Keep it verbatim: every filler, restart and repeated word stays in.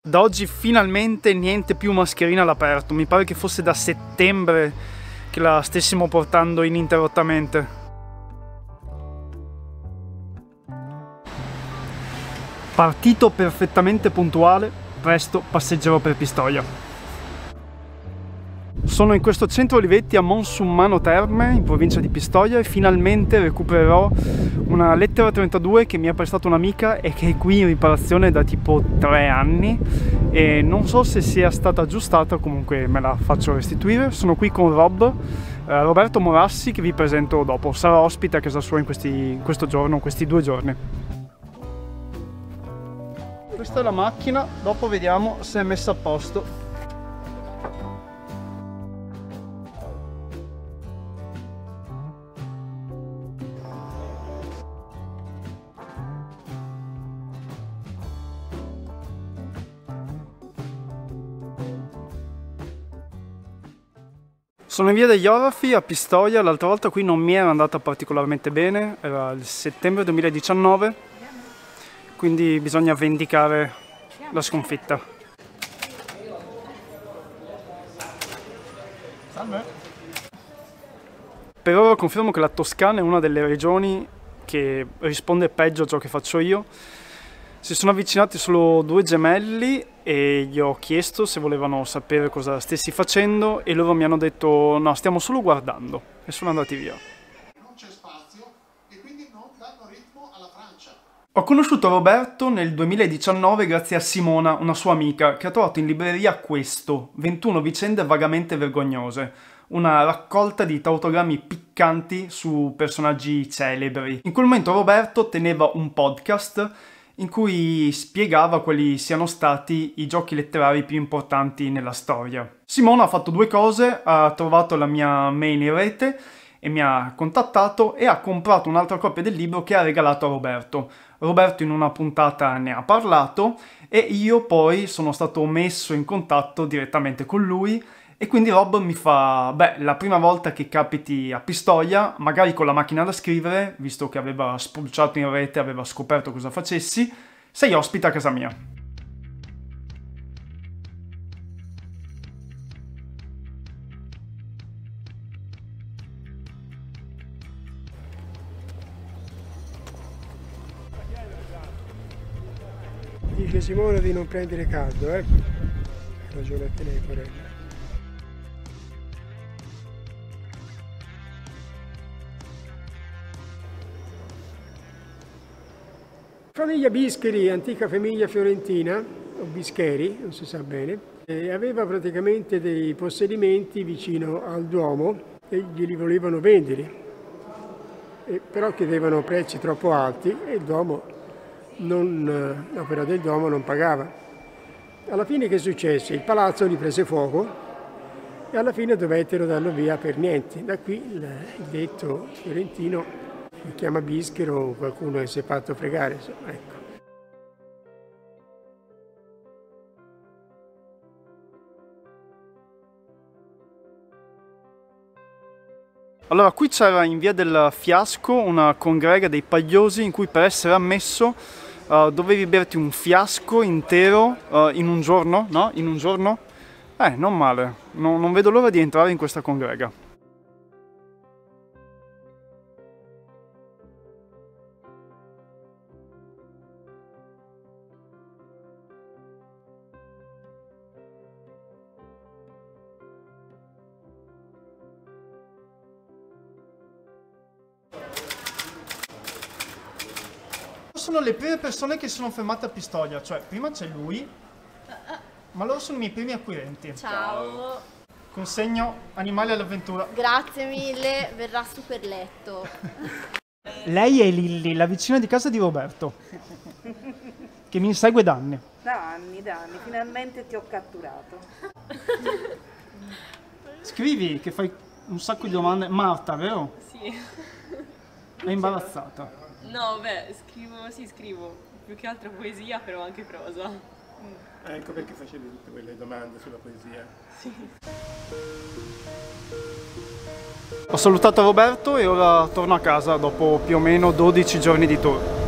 Da oggi finalmente niente più mascherina all'aperto, mi pare che fosse da settembre che la stessimo portando ininterrottamente. Partito perfettamente puntuale, presto passeggerò per Pistoia. Sono in questo centro Olivetti a Monsummano Terme, in provincia di Pistoia, e finalmente recupererò una lettera trentadue che mi ha prestato un'amica e che è qui in riparazione da tipo tre anni e non so se sia stata aggiustata, comunque me la faccio restituire. Sono qui con Rob, eh, Roberto Morassi, che vi presento dopo. Sarà ospite a casa sua in, questi, in questo giorno, questi due giorni. Questa è la macchina, dopo vediamo se è messa a posto. Sono in via degli Orafi a Pistoia. L'altra volta qui non mi era andata particolarmente bene, era il settembre duemiladiciannove, quindi bisogna vendicare la sconfitta. Salve. Per ora confermo che la Toscana è una delle regioni che risponde peggio a ciò che faccio io. Si sono avvicinati solo due gemelli e gli ho chiesto se volevano sapere cosa stessi facendo e loro mi hanno detto no, stiamo solo guardando, e sono andati via. Non c'è spazio e quindi non danno ritmo alla Francia. Ho conosciuto Roberto nel duemiladiciannove grazie a Simona, una sua amica, che ha trovato in libreria questo, ventuno vicende vagamente vergognose, una raccolta di tautogrammi piccanti su personaggi celebri. In quel momento Roberto teneva un podcast in cui spiegava quali siano stati i giochi letterari più importanti nella storia. Simona ha fatto due cose: ha trovato la mia mail in rete e mi ha contattato e ha comprato un'altra copia del libro che ha regalato a Roberto. Roberto in una puntata ne ha parlato e io poi sono stato messo in contatto direttamente con lui. E quindi Rob mi fa, beh, la prima volta che capiti a Pistoia, magari con la macchina da scrivere, visto che aveva spulciato in rete, aveva scoperto cosa facessi, sei ospite a casa mia. Dice Simone di non prendere caldo, eh? Ha ragione a te lei, Corella. Famiglia Bischeri, antica famiglia fiorentina, o Bischeri, non si sa bene, e aveva praticamente dei possedimenti vicino al Duomo e glieli volevano vendere, e però chiedevano prezzi troppo alti e il Duomo, non, l'opera del Duomo non pagava. Alla fine che successe? Il palazzo gli prese fuoco e alla fine dovettero darlo via per niente. Da qui il, il detto fiorentino mi chiama Bischero o qualcuno che si è fatto fregare, insomma, ecco. Allora, qui c'era in via del Fiasco una congrega dei pagliosi in cui per essere ammesso uh, dovevi berti un fiasco intero uh, in un giorno, no? In un giorno? Eh, non male, no, non vedo l'ora di entrare in questa congrega. Sono le prime persone che sono fermate a Pistoia, cioè prima c'è lui, ma loro sono i miei primi acquirenti. Ciao. Consegno animali all'avventura. Grazie mille, verrà su per letto. Lei è Lilli, la vicina di casa di Roberto, che mi insegue da anni. Da anni, da anni, finalmente ti ho catturato. Scrivi che fai un sacco di domande. Marta, vero? Sì. È imbarazzata. No, beh, scrivo, sì, scrivo. Più che altro poesia, però anche prosa. Mm. Ecco perché facevi tutte quelle domande sulla poesia. Sì. Ho salutato Roberto e ora torno a casa dopo più o meno dodici giorni di tour.